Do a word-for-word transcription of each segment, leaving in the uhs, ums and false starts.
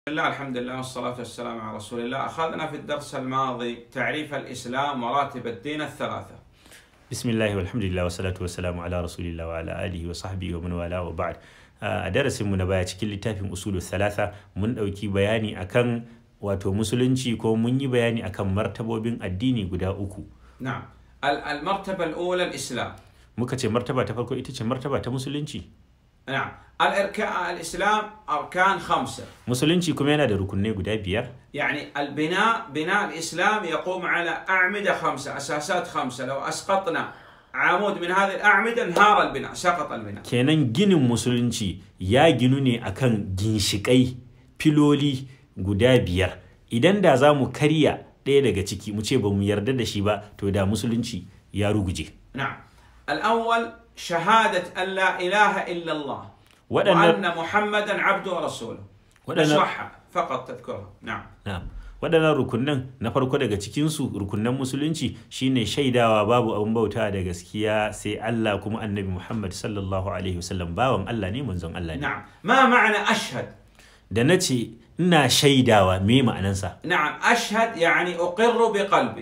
الله الحمد لله والصلاة والسلام على رسول الله. أخذنا في الدرس الماضي تعريف الإسلام وراتب الدين الثلاثة. بسم الله والحمد لله والصلاة والسلام على رسول الله وعلى آله وصحبه ومن والاه وبعد. a darasin mu na baya cikin littafin usulul thalatha mun dauki bayani akan wato musulunci ko mun yi bayani akan martabobin addini guda uku. نعم. المرتبة الأولى الإسلام. muka ce martaba ta farko ita ce martaba ta musulunci. نعم. الإركان الإسلام أركان خمسة. musulunci kuma yana da rukunai guda biyar. يعني البناء بناء الإسلام يقوم على أعمدة خمسة، أساسات خمسة. لو أسقطنا عمود من هذه الأعمدة انهار البناء، سقط البناء. kenan ginin musulunci ya ginu ne akan ginshikai filoli guda biyar. Idan da za mu karya ɗaya daga ciki mu ce ba mu yarda da shi ba to da musulunci ya ruguje. نعم. الأول شهادة أن لا إله إلا الله وأن وأن محمدا عبده ورسوله. نشرحها فقط تذكرها. نعم. نعم. waɗannan rukunan na farko daga cikinsu rukunan musulunci shine shaidawa babu abin bauta da gaskiya sai Allah kuma annabi Muhammad sallallahu alaihi wasallam bawan Allah ne manzon Allah ne. نعم. ما معنى أشهد؟ da nace ina shaidawa me ma'anansa? نعم. أشهد يعني أقر بقلبي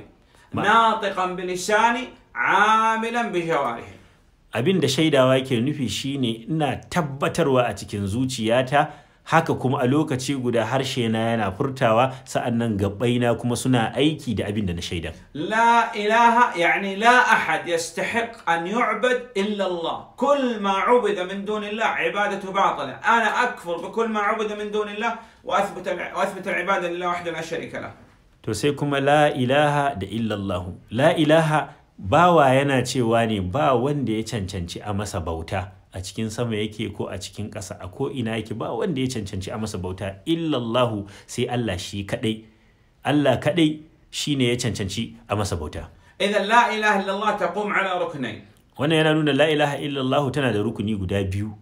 ناطقا بلساني عاملا بجوارحي. abin da shaidawa ke nufi shine ina tabbatarwa a cikin zuciyata haka kuma a lokaci guda harshe na yana furtawa sa'annan gabbaina kuma suna aiki da abin da na shaida. لا إله يعني لا أحد يستحق أن يعبد إلا الله. كل ما عبد من دون الله عبادته باطلة. أنا أكفر بكل ما عبد من دون الله وأثبت وأثبت العبادة لله وحده لا شريك له. to sai kuma la ilaha da illallahu. La ilaha bawa yana cewa ne ba wanda ya cancanci a masa bauta a cikin sama yake ko a cikin ƙasa a ko ina yake ba wanda ya cancanci a masa bauta illallahu sai Allah shi kadai. Allah kadai shine ya cancanci a masa bauta. إذا لا إله إلا الله تقوم على ركنين. wannan yana nuna la ilaha illallahu tana da rukuni guda biyu.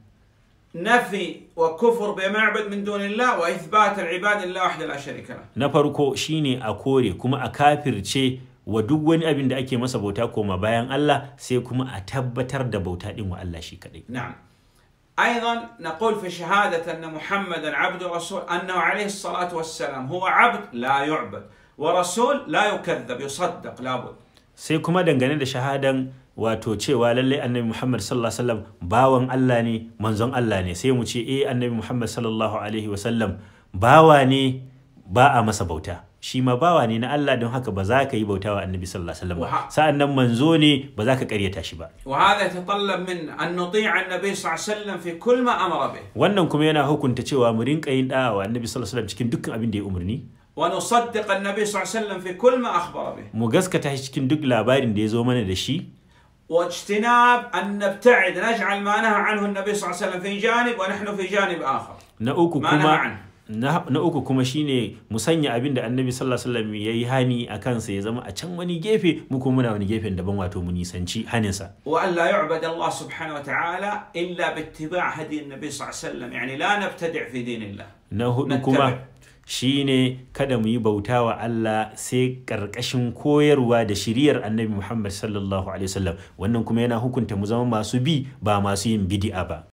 نفي وكفر بما يعبد من دون الله وإثبات العبادة لله وحده لا شريك له. na farko shine a kore kuma a kafirce wa duk wani abin da ake masa bauta koma bayan Allah sai kuma a tabbatar da bauta din wa Allah shi kadai. نعم. أيضا نقول في شهادة أن محمدا عبد ورسول أنه عليه الصلاة والسلام هو عبد لا يعبد ورسول لا يكذب يصدق لابد. sai kuma dangane da shahadan wato cewa lalle annabi Muhammad sallallahu alaihi wasallam bawan Allah ne manzon Allah ne sai mu ce eh annabi Muhammad sallallahu alaihi wasallam bawa ne ba a masa bauta shi ma bawa ne na Allah don haka ba za ka yi bauta wa annabi sallallahu alaihi wasallam ba sa'an nan manzo ne ba za ka karyata shi ba. وهذا يتطلب من أن نطيع النبي صلى الله عليه وسلم في كل ما أمر به. wannan kuma yana hukunta cewa mu rinka yin da'a wa annabi sallallahu alaihi wasallam cikin dukkan abin da ya umarni. ونصدق النبي صلى الله عليه وسلم في كل ما أخبر به. mu gaskata shi cikin duk labarin da ya zo mana da shi. واجتناب أن نبتعد نجعل ما نهى عنه النبي صلى الله عليه وسلم في جانب ونحن في جانب آخر. na uku ما نهى kuma عنه. na, na uku kuma shine mu sanya abin da annabi sallallahu alaihi wasallam yayi hani a kansa ya zama a can wani gefe mu kuma muna wani gefen daban wato mu nisanci haninsa. وأن لا يعبد الله سبحانه وتعالى إلا باتباع هدي النبي صلى الله عليه وسلم، يعني لا نبتدع في دين الله. na hudu kuma shine kada mu yi bauta wa Allah sai karkashin koyarwa da shiriyar annabi Muhammad sallallahu alaihi wasallam. wannan kuma yana hukunta mu zama masu bi ba masu yin bid'a ba.